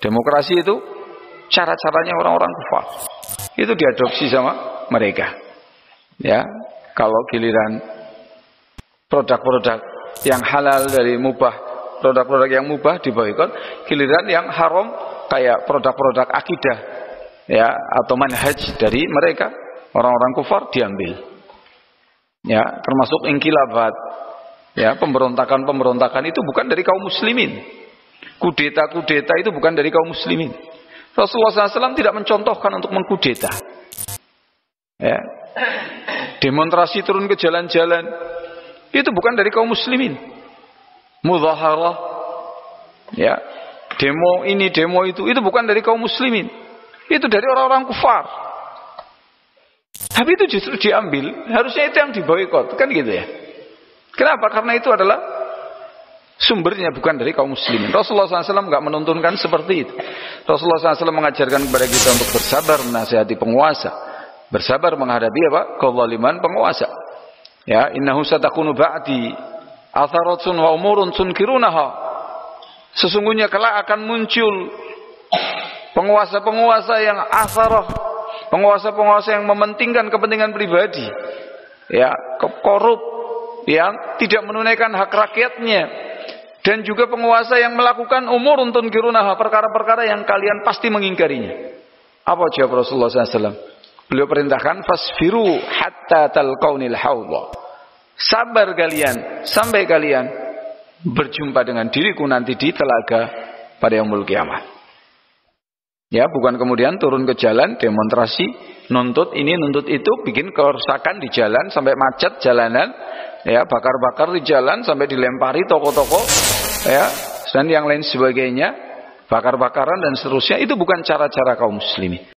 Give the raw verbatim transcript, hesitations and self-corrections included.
Demokrasi itu cara-caranya orang-orang kufar. Itu diadopsi sama mereka. Ya, kalau giliran produk-produk yang halal dari mubah, produk-produk yang mubah diboikot, giliran yang haram kayak produk-produk akidah ya atau manhaj dari mereka orang-orang kufar diambil. Ya, termasuk inqilabat. Ya, pemberontakan-pemberontakan itu bukan dari kaum muslimin. Kudeta-kudeta itu bukan dari kaum muslimin. Rasulullah shallallahu alaihi wasallam tidak mencontohkan untuk mengkudeta. Ya. Demonstrasi turun ke jalan-jalan itu bukan dari kaum muslimin. Mudzaharah, ya, demo ini, demo itu, itu bukan dari kaum muslimin. Itu dari orang-orang kufar. Tapi itu justru diambil, harusnya itu yang diboikot, kan gitu ya. Kenapa? Karena itu adalah sumbernya bukan dari kaum muslimin. Rasulullah shallallahu alaihi wasallam enggak menuntunkan seperti itu. Rasulullah shallallahu alaihi wasallam mengajarkan kepada kita untuk bersabar menasihati penguasa, bersabar menghadapi apa? Kezaliman penguasa. Ya, innahu satakunu ba'di atharatun wa umurun tunkirunaha. Sesungguhnya kelak akan muncul penguasa-penguasa yang atharah, penguasa-penguasa yang mementingkan kepentingan pribadi, ya, korup, yang tidak menunaikan hak rakyatnya, dan juga penguasa yang melakukan umur untuk kirunaha, perkara-perkara yang kalian pasti mengingkarinya. Apa jawab Rasulullah shallallahu alaihi wasallam? Beliau perintahkan fasfiru hatta talqaunil haudha. Sabar kalian sampai kalian berjumpa dengan diriku nanti di telaga pada yaumul kiamat. Ya, bukan kemudian turun ke jalan demonstrasi, nuntut ini nuntut itu, bikin kerusakan di jalan sampai macet jalanan, ya, bakar-bakar di jalan sampai dilempari toko-toko, ya, dan yang lain sebagainya, bakar-bakaran dan seterusnya. Itu bukan cara-cara kaum muslimin.